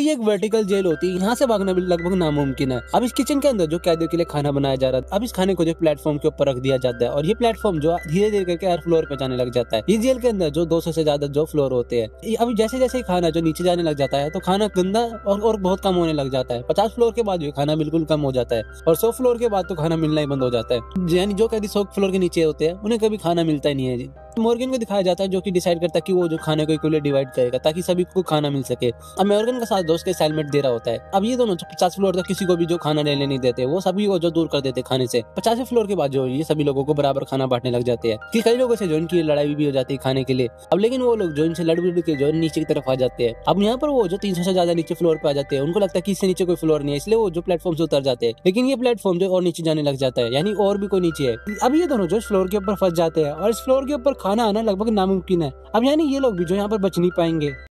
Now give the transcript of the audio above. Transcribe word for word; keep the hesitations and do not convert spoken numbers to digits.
ये एक vertical jail होती है, यहाँ से भागना भी लगभग नामुमकिन है। अब इस किचन के अंदर जो कैदियों के लिए खाना बनाया जा रहा था, अब इस खाने को जो प्लेटफॉर्म के ऊपर रख दिया जाता है और ये प्लेटफॉर्म जो धीरे धीरे करके हर फ्लोर पे जाने लग जाता है। इस जेल के अंदर जो दो सौ से ज्यादा जो फ्लोर होते हैं, अब जैसे जैसे खाना जो नीचे जाने लग जाता है तो खाना गंदा और, और बहुत कम होने लग जाता है। पचास फ्लोर के बाद खाना बिल्कुल कम हो जाता है और सौ फ्लोर के बाद तो खाना मिलना ही बंद हो जाता है। यानी जो कैदी सौ फ्लोर के नीचे होते हैं उन्हें कभी खाना मिलता ही नहीं है। मॉर्गन को दिखाया जाता है जो कि डिसाइड करता है कि वो जो खाने को इक्वली डिवाइड करेगा ताकि सभी को खाना मिल सके। अब मॉर्गन का साथ दोस्त के असाइनमेंट दे रहा होता है। अब ये दोनों पचास फ्लोर तक किसी को भी जो खाना लेने नहीं देते, वो सभी को जो दूर कर देते खाने से। पचास फ्लोर के बाद जो ये सभी लोगों को बराबर खाना बांटने लग जाते हैं कि कई लोगों से जो इनकी लड़ाई भी हो जाती है खाने के लिए। अब लेकिन वो लोग जो इनसे लड़ भिड़ के जो नीचे की तरफ आ जाते हैं। अब यहाँ पर वो जो तीन सौ से ज्यादा नीचे फ्लोर पे आ जाते हैं, उनको लगता है कि इससे नीचे कोई फ्लोर नहीं है, इसलिए वो जो प्लेटफॉर्म से उतर जाते हैं। लेकिन ये प्लेटफॉर्म जो और नीचे जाने लग जाता है, यानी और भी कोई नीचे है। अब ये दोनों जो फ्लोर के ऊपर फंस जाते हैं और इस फ्लोर के ऊपर खाना आना लगभग नामुमकिन है। अब यानी ये लोग भी जो यहाँ पर बच नहीं पाएंगे।